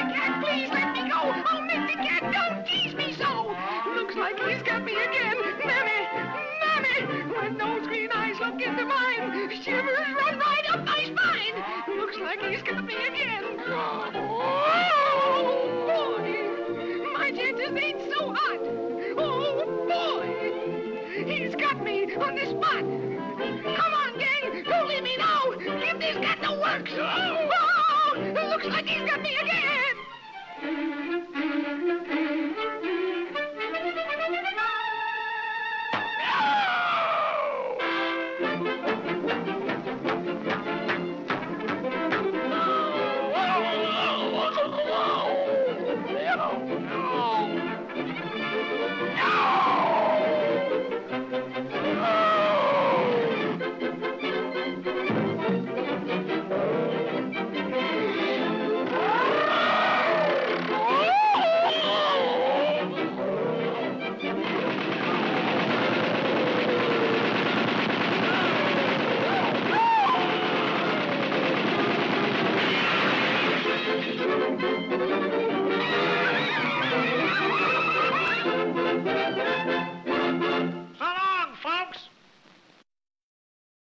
cat, please let me go. Oh, Mr. Cat, don't tease me so. Looks like he's got me again. Mammy, Mammy, when those green eyes look into mine, shivers run right up my spine. Looks like he's got me again. Oh, boy, my chances ain't so hot. Oh, boy, he's got me on the spot. Come on, gang, don't leave me now. Give this cat the works. Oh, looks like he's got me again.